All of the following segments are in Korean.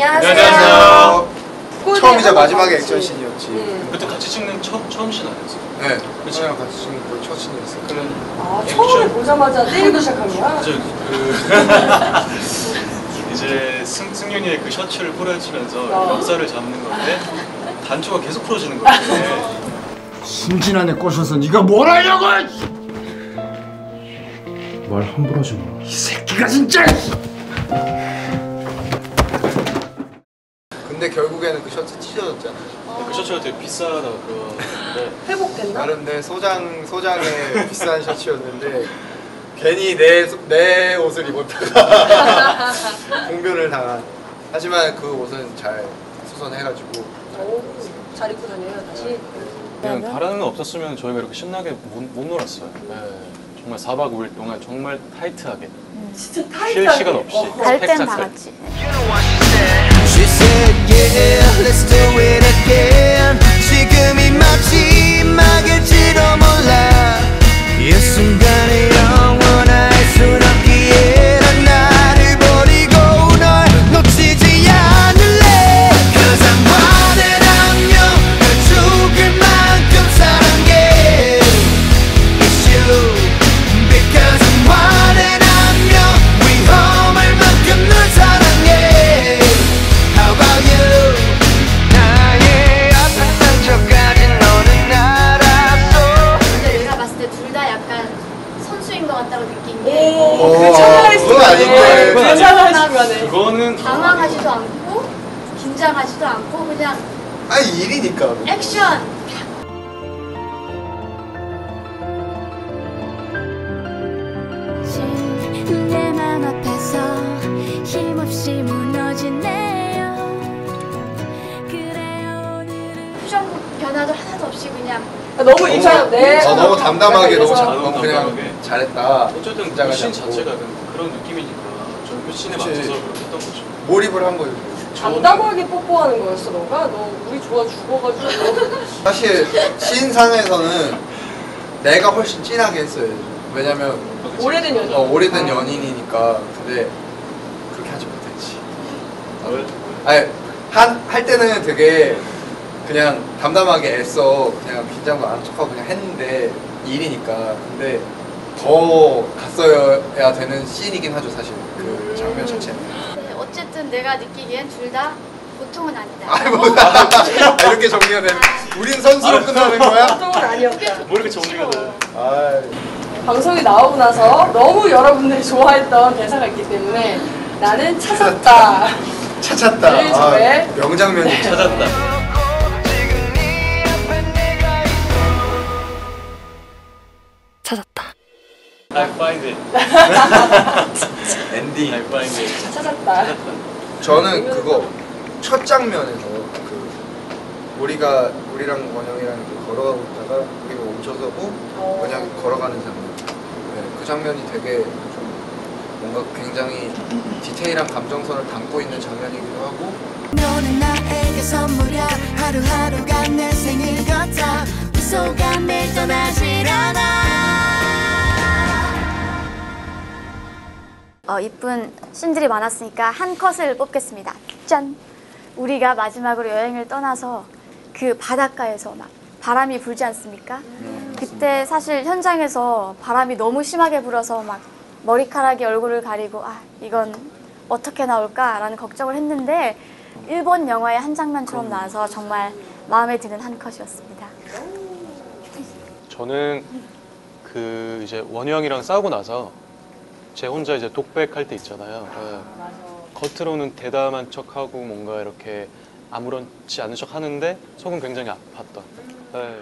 안녕하세요. 처음이자 마지막에 액션씬이었지. 그때 같이 찍는 처음 씬 아니었어? 네. 그치랑 같이 찍는 거 첫 씬이었어. 그런 처음에 보자마자 때리고 시작한 거야? 이제 승윤이의 그 셔츠를 풀어주면서 역사를 잡는 건데 단추가 계속 풀어지는 거야. 순진한 애 꼬셔서 네가 뭘 하려고! 말 함부로 하지 마. 이 새끼가 진짜! 근데 결국에는 그 셔츠 찢어졌잖아. 그 셔츠가 되게 비싸다 그런데 회복됐나? 다른데 소장의 비싼 셔츠였는데 괜히 내 옷을 입었다가 공변을 당한. 하지만 그 옷은 잘 수선해가지고 잘 입고 다녀요 다시? 그냥 다른 건 없었으면 저희가 이렇게 신나게 못 놀았어요. 네. 정말 4박 5일 동안 정말 타이트하게 진짜 쉴 타이트하게 시간 없이 갈 땐 다 같이. She said yeah, let's do it again. 지금이 마지막일지도 몰라. 이 순간에 영원할 순 없기에 난 나를 버리고 널 놓치지 않을래. Cause I'm wanted 않으면 널 죽을 만큼 사랑해. It's you. Because I'm wanted 않으면 위험할 만큼 널 사랑해. How about you? 나의 아픈 상처까지 너는 알았어. 근데 내가 봤을 때 둘 다 약간 선수인 것 같다고 느낀 게 그 차라리 그건 아닌데. 괜찮아지면은 그거는 당황하지도 않고 긴장하지도 않고 그냥 아니 일이니까. 액션! 내 맘 앞에서 힘없이 무너지네요. 그래요 오늘은 표정 변화도 하나도 없이 그냥 너무 이상한데? 너무 담담하게 너무 너무 그냥 담담하게. 잘했다. 어쨌든 그 긴장하지 씬 않고. 자체가 그런 느낌이니까 저그 씬에 그치. 맞춰서 그렇게 했던 거죠. 몰입을 한 거죠. 담담하게 뽀뽀하는 거였어 너가? 너 우리 좋아 죽어가지고 사실 신상에서는 내가 훨씬 진하게 했어요. 왜냐면 오래된 연인 오래된 연인이니까. 근데 그렇게 하지 못했지. 아니 할 때는 되게 그냥 담담하게 애써 그냥 긴장도 안 하는 척하고 그냥 했는데 일이니까. 근데 더 갔어야 되는 씬이긴 하죠 사실 그 장면 자체는. 네, 어쨌든 내가 느끼기엔 둘 다 보통은 아니다. 아이고 이렇게 정리가 되는. 우린 선수로 끝나는 거야? 보통은 아니었다. 뭐 이렇게 정리가 돼? 방송이 나오고 나서 너무 여러분들이 좋아했던 대사가 있기 때문에 나는 찾았다. 찾았다. 네, 저의 명장면이 찾았다. 찾았다. I find it. 엔딩. I find it. 찾았다. 저는 그거 첫 장면에서 그 우리랑 원영이랑 걸어가고 있다가 우리가 멈춰서고 원영이 걸어가는 장면. 네, 그 장면이 되게 좀 뭔가 굉장히 디테일한 감정선을 담고 있는 장면이기도 하고. 너는 나에게 선물이야. 하루하루가 내 생일 같아. 미소가 매일 떠나질 않아. 이쁜 씬들이 많았으니까 한 컷을 뽑겠습니다. 짠! 우리가 마지막으로 여행을 떠나서 그 바닷가에서 막 바람이 불지 않습니까? 그때 사실 현장에서 바람이 너무 심하게 불어서 막 머리카락이 얼굴을 가리고 이건 어떻게 나올까라는 걱정을 했는데 일본 영화의 한 장면처럼 나와서 정말 마음에 드는 한 컷이었습니다. 저는 그 이제 원영이랑 싸우고 나서 제 혼자 이제 독백할 때 있잖아요. 네. 겉으로는 대담한 척하고 뭔가 이렇게 아무렇지 않은 척 하는데 속은 굉장히 아팠던. 네.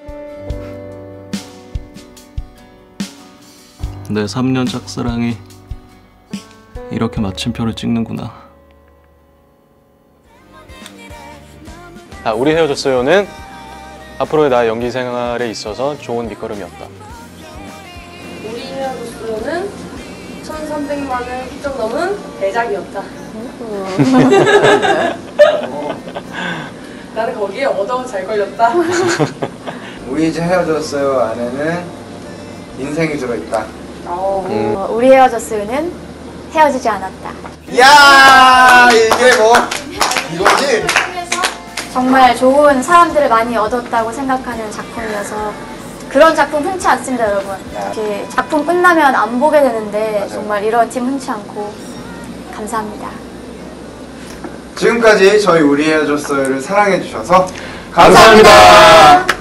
내 3년 짝사랑이 이렇게 마침표를 찍는구나. 우리 헤어졌어요는 앞으로의 나의 연기 생활에 있어서 좋은 밑거름이었다. 우리 헤어졌어요는 1,300만을 훌쩍 넘은 대작이었다. 나는 거기에 얻어 잘 걸렸다. 우리 이제 헤어졌어요 안에는 인생이 들어있다. 우리 헤어졌어요는 헤어지지 않았다. 야 이게 뭐 이거지? 정말 좋은 사람들을 많이 얻었다고 생각하는 작품이어서 그런 작품 흔치 않습니다, 여러분. 이렇게 작품 끝나면 안 보게 되는데 맞아요. 정말 이런 팀 흔치 않고 감사합니다. 지금까지 저희 우리 헤어졌어요를 사랑해주셔서 감사합니다.